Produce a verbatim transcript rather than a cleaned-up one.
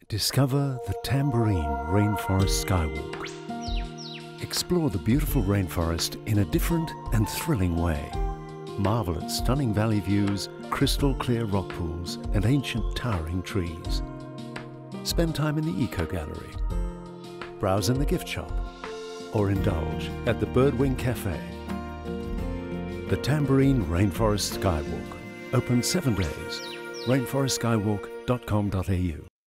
Discover the Tambourine Rainforest Skywalk. Explore the beautiful rainforest in a different and thrilling way. Marvel at stunning valley views, crystal clear rock pools and ancient towering trees. Spend time in the Eco Gallery. Browse in the gift shop or indulge at the Birdwing Cafe. The Tambourine Rainforest Skywalk. Open seven days. rainforest skywalk dot com dot a u